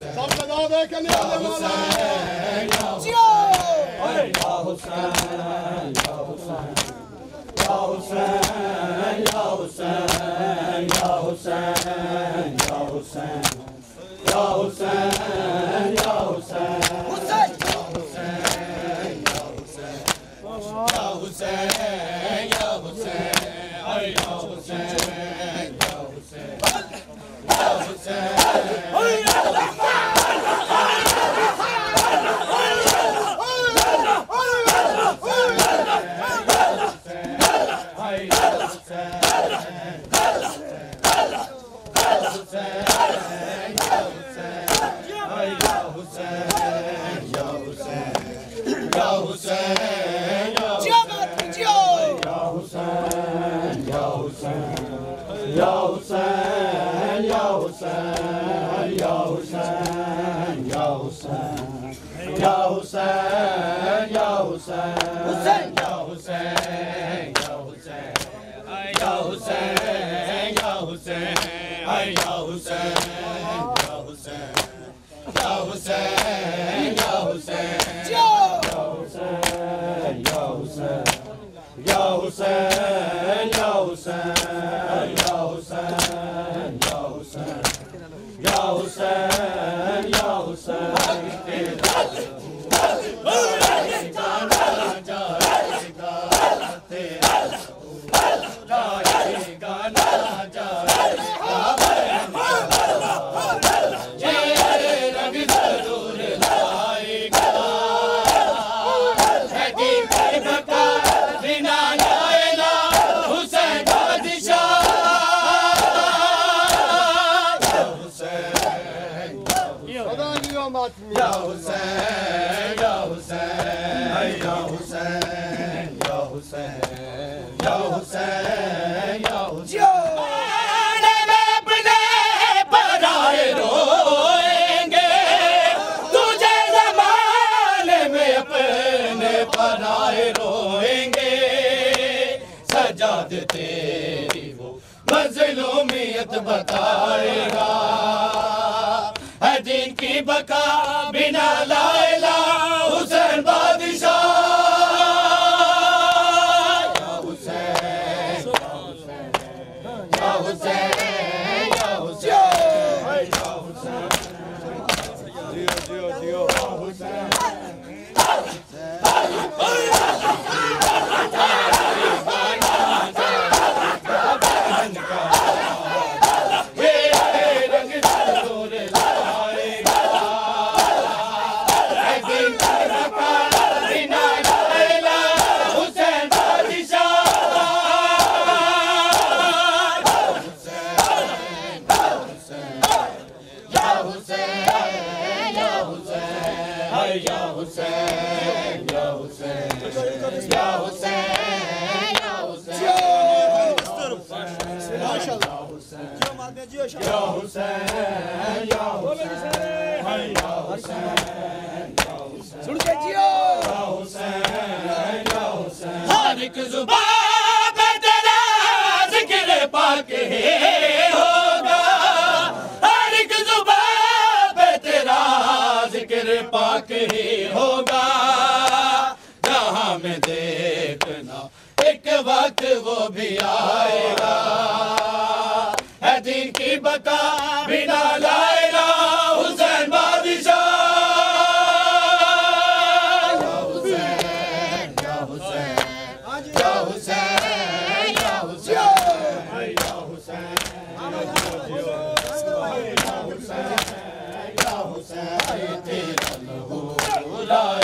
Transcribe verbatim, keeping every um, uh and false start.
सब लगा दे के नहीं आने वाला जियो या हुसैन या हुसैन या हुसैन या हुसैन या हुसैन या हुसैन या हुसैन या हुसैन हुसैन या हुसैन या हुसैन या हुसैन या हुसैन या Hussain Ya Hussein, Ya Hussein, Ya Hussein, Ya Hussein, Ya Hussein, Ya Hussein, Hussein, Ya Hussein, Ya Hussein, Ya Hussein, Ya Hussein, ay Ya Hussein, Ya Hussein, Ya Hussein, Ya Hussein, जियो Ya Hussein, Ya Hussein, Ya Hussein, Ya Hussein. Ya Hussein, Ya Hussein, Ya Hussein, Ya Hussein, Ya Hussein, Ya Hussein, Ya Hussein, Ya Hussein. जियो में अपने पराए रोएंगे, तुझे ज़माने में अपने पराए रोएंगे, सजाद तेरी वो मज़लूमियत बताएगा, है दीन की बका बिना ला इलाहा हुसैन बादशाह। या हुसैन, या हुसैन, या हुसैन, या हुसैन, या हुसैन, जियो जियो जियो या Hussain. Ya Hussein, Ya Hussein, Ya Hussein, Ya Hussein, माशाल्लाह जियो मादे जियो Ya Hussein, Ya Hussein, Ya Hussein, सुन के जियो Ya Hussein, Ya Hussein. हर एक जुबान पे तेरा ज़िक्र पाक है होगा, हर एक जुबान पे तेरा ज़िक्र पाक ही होगा, जहाँ में देखना एक वक्त वो भी आएगा, है दीन की बका बिना ला इलाहा हुसैन बादशाह। या हुसैन, या हुसैन, या हुसैन, या हुसैन, या हुसैन, या हुसैन, या हुसैन, तेरा लहू